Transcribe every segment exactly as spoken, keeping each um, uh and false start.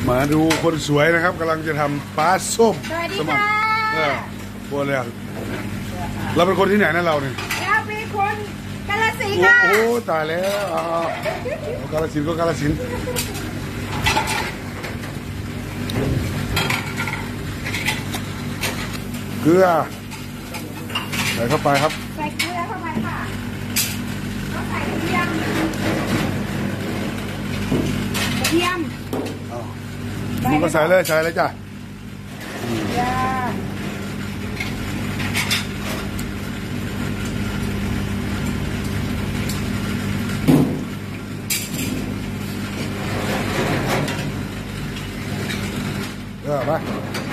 มาดูคนสวยนะครับกำลังจะทำปลาส้มสวัสดีค่ะเออโบนเลยเราเป็นคนที่ไหนนะเราเนี่ยเราเป็นคนกาฬสินธุ์โอ้ค่ะโหตายแล้วอ่ากาฬสินธุ์ก็กาฬสินธุ์เกลือใส่เข้าไปครับใส่เกลือเข้าไปค่ะแล้วใส่กระเทียมกระเทียมอ้าวมึงก็ใส่เลยใส่เลยจ้ะจ้าเออไปว่า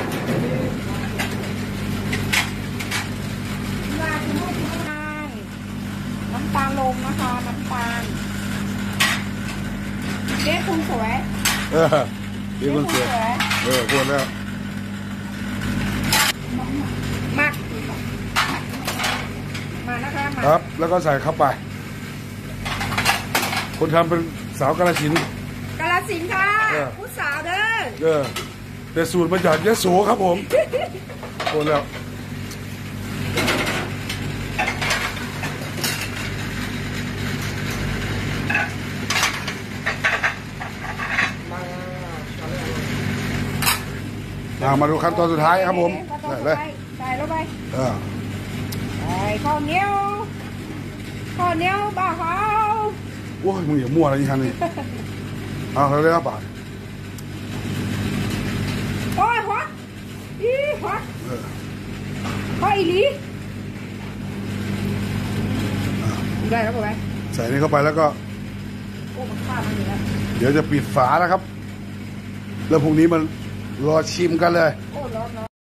คุณผู้ชมน้ำตาลลงนะคะน้ำตาลเด็ดคุณสวยเออดีคนสวยเออควรแล้วหมักมานะคะหมักครับแล้วก็ใส่เข้าไป คนทำเป็นสาวกาฬสินธุ์กาฬสินธุ์ค่ะเออผู้สาวเด้อเออแต่สูตรมาจากยะโสครับผมควรแล้วมาดูขั้นตอนสุดท้ายครับผมใส่เลยใส่ลงไปเออใส่ข้าวเหนียวข้าวเหนียวบ้าเขาโอ้ยมึงอย่ามั่วอะไรอย่างนี้นี่เอาเร็วๆป่ะโอ้ยฮอตอีฮอตเออฮอตอีหลีได้แล้วไหมใส่นี่เข้าไปแล้วก็โอ้มันข้ามมันอยู่แล้วเดี๋ยวจะปิดฝาแล้วครับ แล้วพรุ่งนี้มันรอชิมกันเลยโอ้เหรอ